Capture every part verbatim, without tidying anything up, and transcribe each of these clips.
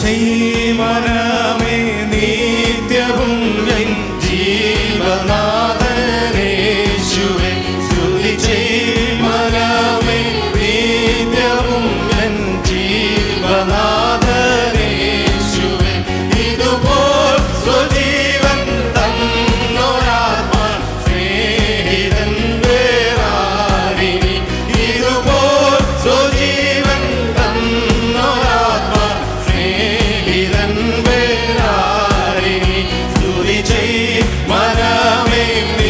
മനമേ നിത്യവും എൻ ജീവനാഥനേശുവേ സ്തുതി ചെയ് മനമേ നിത്യവും എൻ ജീവനാഥനേശുവേ ഇതുപോൽ സ്വജീവൻ തന്നൊരാത്മാൻ സ്നേഹിതൻ വേറാരിനി ഇതുപോൽ സ്വജീവൻ തന്നൊരാത്മാൻ സ്നേഹിതൻ വേറാരിനി സ്തുതി ചെയ് മനമേ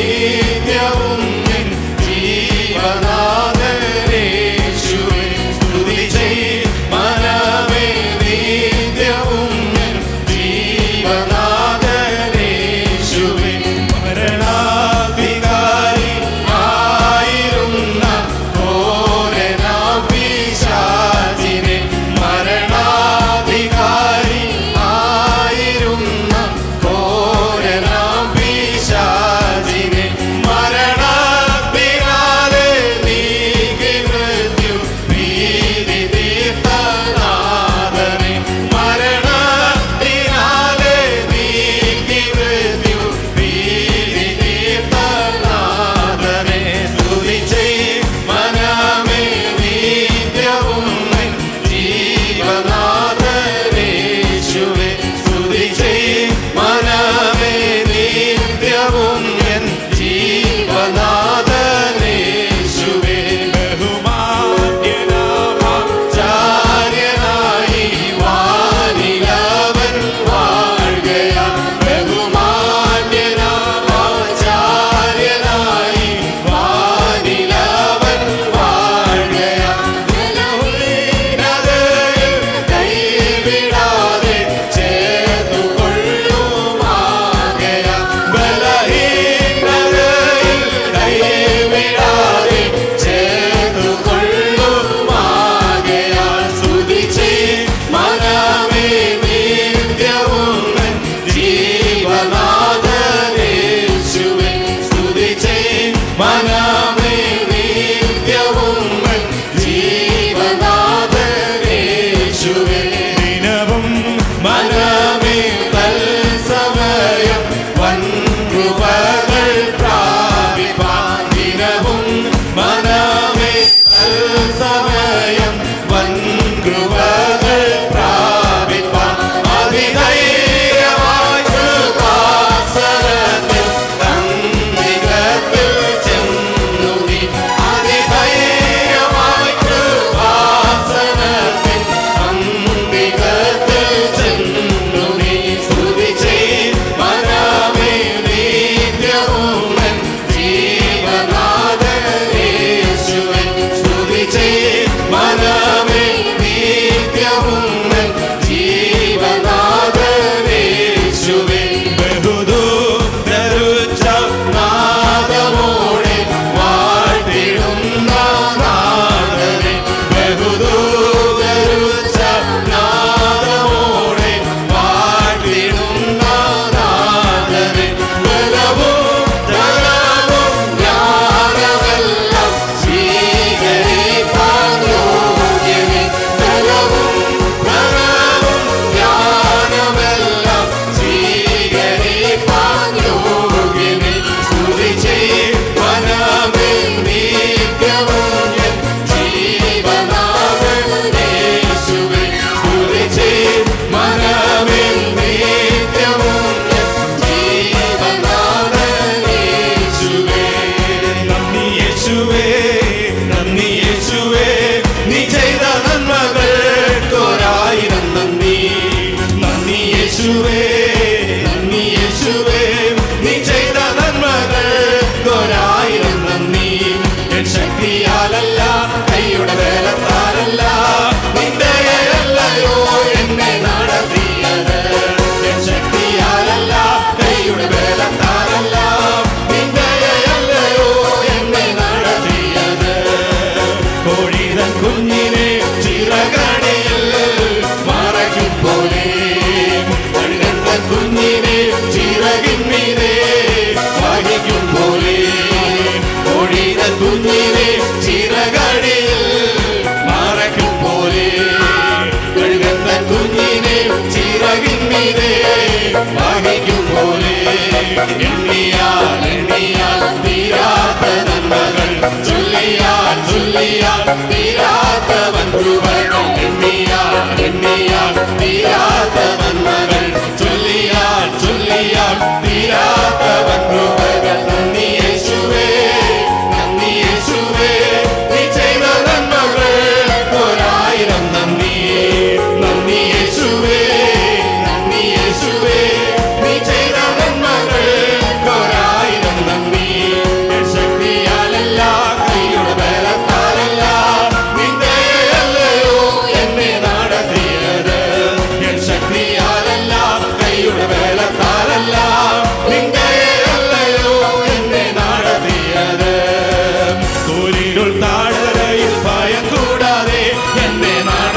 എണ്ണിയാൽ എണ്ണിയാൽ തീരാത്ത നന്മകൾ ചൊല്ലിയാൽ ചൊല്ലിയാൽ തീരാത്ത വൻകൃപകൾ എണ്ണിയാൽ എണ്ണിയാൽ തീരാത്ത നന്മകൾ ചൊല്ലിയാൽ ചൊല്ലിയാൽ തീരാത്ത വൻകൃപകൾ നന്ദി യേശുവേ നന്ദി യേശുവേ നീ ചെയ്ത നന്മകൾ ഒരായിരം നന്ദി നന്ദി യേശുവേ നന്ദി യേശുവേ നീ ചെയ്ത നന്മകൾ ഒരായിരം നന്ദി ശക്തിയാലല്ല കൈയുടെ ബലത്താലല്ല നിന്റെ അല്ലയോ എന്നെ നടത്തിയത് ശക്തിയാലല്ല കൈയുടെ ബലത്താലല്ല നിന്റെ അല്ലയോ എന്നെ നടത്തിയത് കൂരിരുൾ താഴ്വരയിൽ ഭയം കൂടാതെ എന്നെ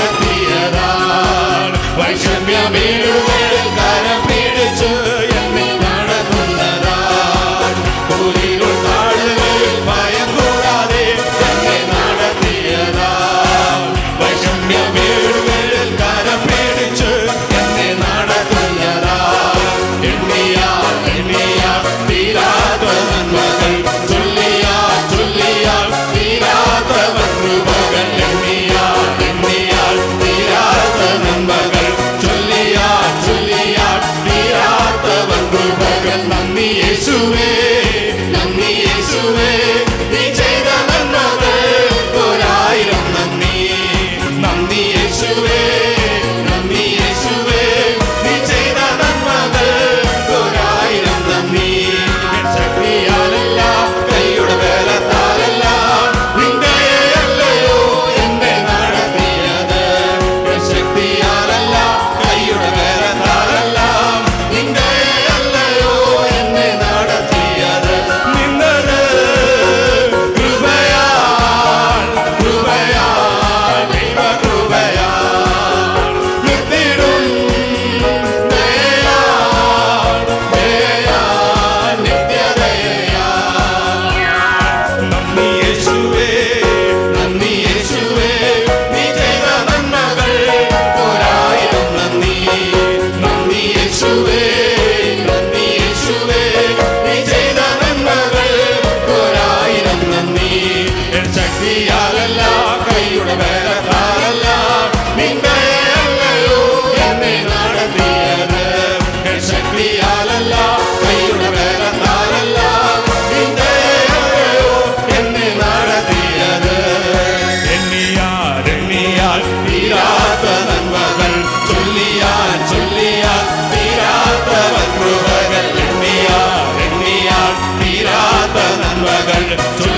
നടത്തിയതാണ് വൈഷമ്യമേടുകളിൽ കരം പിടിച്ച് എന്നെ നടത്തുന്നതാണ് കൂരിരുൾ താഴ്വരയിൽ ഭയം കൂടാതെ എന്നെ നടത്തിയതാണ് വൈഷമ്യമേടുകളിൽ കരം പിടിച്ച് എന്നെ നടത്തുന്നതാണ് എണ്ണിയാൽ എണ്ണിയാൽ തീരാത്ത നന്മകൾ ചൊല്ലിയാൽ ചൊല്ലിയാൽ തീരാത്ത വൻകൃപകൾ എണ്ണിയാൽ എണ്ണിയാൽ തീരാത്ത നന്മകൾ ചൊല്ലിയാൽ ചൊല്ലിയാൽ തീരാത്ത വൻകൃപകൾ നന്ദി യേശുവേ നന്ദി യേശുവേ നീ ചെയ്ത നന്മകൾ ഒരായിരം നന്ദി നന്ദി യേശുവേ നന്ദി യേശുവേ നീ ചെയ്ത നന്മകൾ ഒരായിരം നന്ദി ശക്തിയാലല്ല കൈയുടെ ബലത്താലല്ല നിന്റെ അല്ലയോ എന്നെ നടത്തിയത് ശക്തിയാലല്ല കൈയുടെ ബലത്താലല്ല നിന്റെ അല്ലയോ എന്നെ നടത്തിയത് നിന്നത് കൃപയാൽ കൃപയാൽ ദൈവ കൃപയാൽ നിത്യടും ദയയാൽ ദയയാൽ നിത്യദയയാൽ നന്ദി യേശുവേ നന്ദി യേശുവേ നീ ചെയ്ത നന്മകൾ ഒരായിരം നന്ദി നന്ദി യേശുവേ നന്ദി യേശുവേ നീ ചെയ്ത നന്മകൾ ഒരായിരം നന്ദി ശക്തിയാലല്ല കൈയുടെ ബലത്താലല്ല നിന്റെ അല്ലയോ എന്നെ നടത്തിയത് ശക്തിയാലല്ല കൈയുടെ ബലത്താലല്ല നിന്റെ അല്ലയോ എന്നെ നടത്തിയത് എണ്ണിയാൽ എണ്ണിയാൽ തീരാത്ത നന്മകൾ ചൊല്ലിയാൽ ചൊല്ലിയാൽ തീരാത്ത വൻകൃപകൾ എണ്ണിയാൽ എണ്ണിയാൽ തീരാത്ത നന്മകൾ